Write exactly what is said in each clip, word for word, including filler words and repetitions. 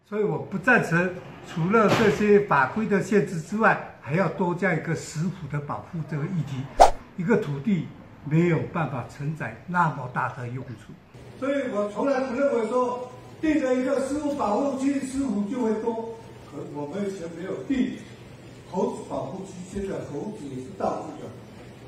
所以我不赞成除了这些法规的限制之外，还要多加一个食腐的保护这个议题。一个土地没有办法承载那么大的用处，所以我从来不认为说定了一个食腐保护区，食腐就会多。可我们以前没有定猴子保护区，现在猴子也是到处有。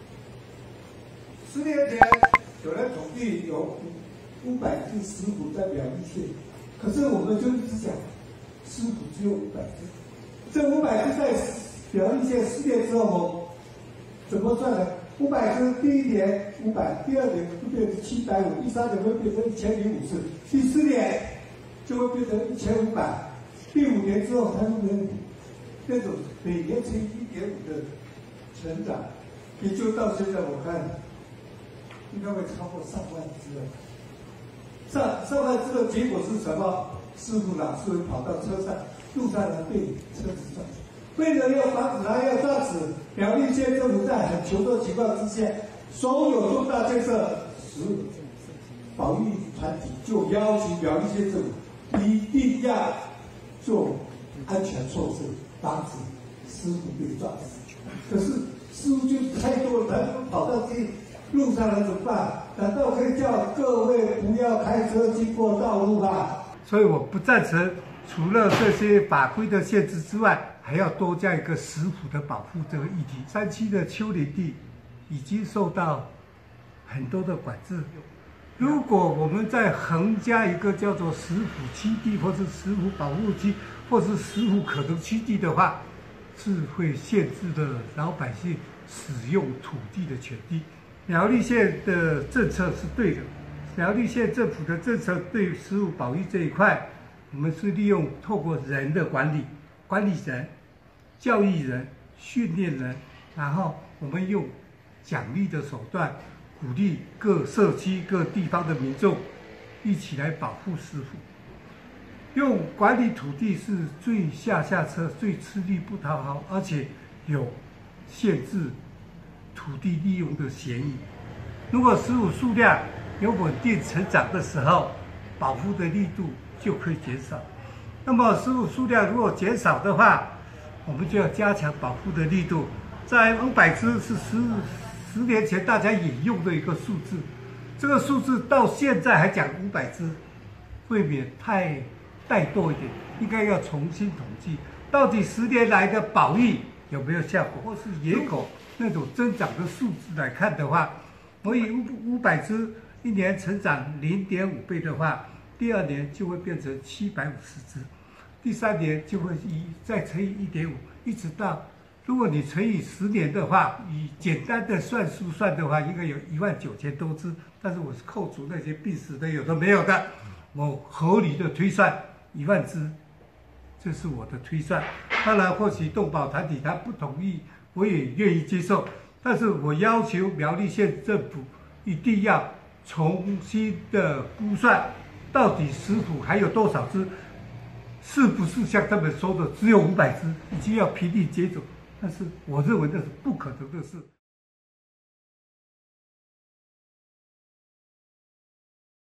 十年前有人统计有五百只石虎在苗栗县，可是我们就一直讲石虎只有五百只，这五百只在苗栗县十年之后怎么算呢？五百只，第一年五百，第二年会变成七百五，第三年会变成一千零五十，第四年就会变成一千五百，第五年之后它就能那种每年乘以一点五的成长，也就到现在我看应该会超过上万只了。上上万只的结果是什么？师傅老是会跑到车上，路上呢被车子撞死。为了要防止它要撞死，苗栗县政府在很穷的情况之下，所有重大建设时，保育团体就要求苗栗县政府一定要做安全措施，防止师傅被撞死。可是师傅就太多了，他们跑到这路上来怎么办？难道可以叫各位不要开车经过道路吗？所以我不赞成除了这些法规的限制之外，还要多加一个食腐的保护这个议题。山区的丘陵地已经受到很多的管制，如果我们再横加一个叫做食腐基地，或是食腐保护区，或是食腐可能区地的话，是会限制了老百姓使用土地的权利。苗栗县的政策是对的，苗栗县政府的政策对食腐保育这一块，我们是利用透过人的管理、管理人、教育人、训练人，然后我们用奖励的手段，鼓励各社区、各地方的民众一起来保护食腐。用管理土地是最下下策、最吃力不讨好，而且有限制土地利用的嫌疑。如果食腐数量有稳定成长的时候，保护的力度就可以减少。那么食腐数量如果减少的话，我们就要加强保护的力度。在五百只是十十年前大家引用的一个数字，这个数字到现在还讲五百只，未免太怠惰一点，应该要重新统计，到底十年来的保育有没有效果，或是野狗那种增长的数字来看的话，我以五五百只一年成长零点五倍的话，第二年就会变成七百五十只，第三年就会以再乘以一点五，一直到，如果你乘以十年的话，以简单的算数算的话，应该有一万九千多只，但是我是扣除那些病死的有的没有的，我合理的推算一万只，这是我的推算。当然，或许动保团体他不同意，我也愿意接受，但是我要求苗栗县政府一定要重新的估算，到底食腐还有多少只，是不是像他们说的只有五百只，已经要平地接种？但是我认为那是不可能的事。